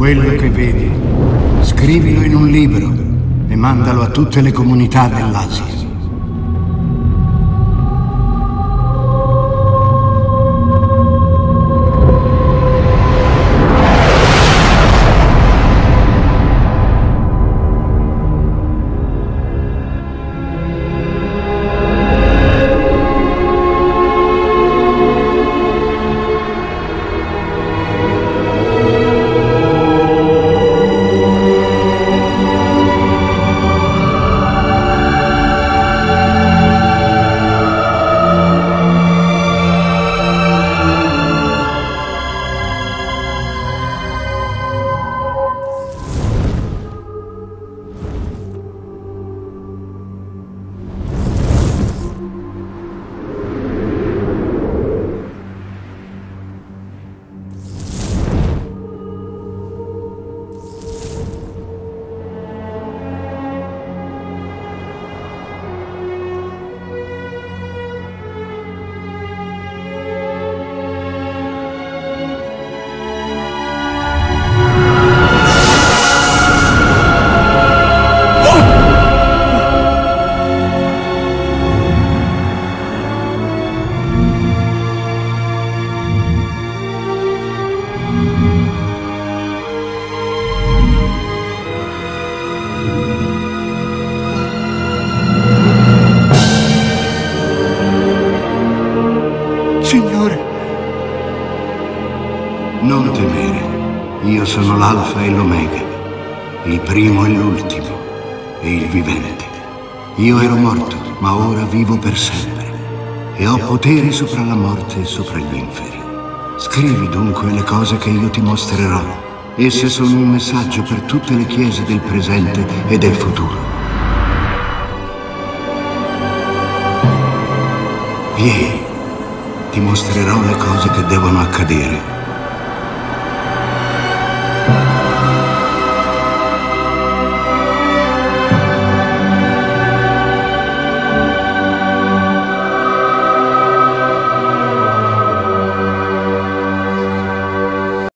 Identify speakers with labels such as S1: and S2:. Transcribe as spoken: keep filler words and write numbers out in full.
S1: Quello che vedi, scrivilo in un libro e mandalo a tutte le comunità dell'Asia.
S2: Signore.
S1: Non temere. Io sono l'Alfa e l'Omega, il primo e l'ultimo, e il vivente. Io ero morto, ma ora vivo per sempre, e ho poteri sopra la morte e sopra gli inferi. Scrivi dunque le cose che io ti mostrerò. Esse sono un messaggio per tutte le chiese del presente e del futuro. Vieni. Ti mostrerò le cose che devono accadere.